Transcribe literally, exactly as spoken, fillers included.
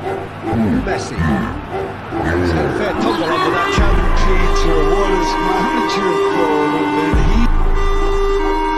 Messi. He's had a fair tumble under that chance.